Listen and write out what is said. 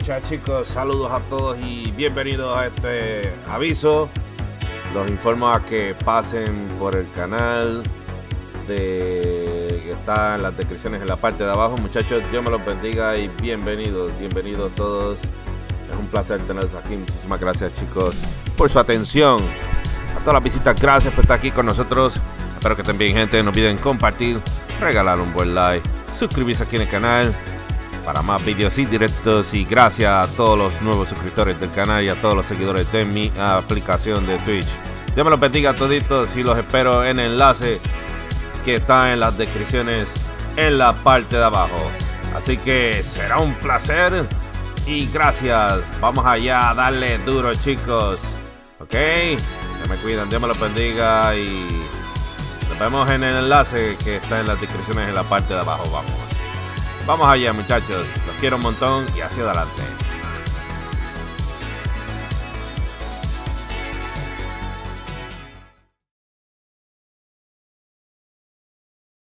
escucha, chicos, saludos a todos y bienvenidos a este aviso. Los informo a que pasen por el canal que está en las descripciones en la parte de abajo. Muchachos, Dios me los bendiga y bienvenidos todos. Es un placer tenerlos aquí. Muchísimas gracias, chicos, por su atención. A todas las visitas, gracias por estar aquí con nosotros. Espero que estén bien, gente. No olviden compartir, regalar un buen like, suscribirse aquí en el canal para más vídeos y directos. Y gracias a todos los nuevos suscriptores del canal y a todos los seguidores de mi aplicación de Twitch. Dios me los bendiga a toditos y los espero en el enlace que está en las descripciones en la parte de abajo. Así que será un placer y gracias. Vamos allá a darle duro, chicos. Ok, se me cuidan, Dios me los bendiga y nos vemos en el enlace que está en las descripciones en la parte de abajo. Vamos allá, muchachos, los quiero un montón y hacia adelante.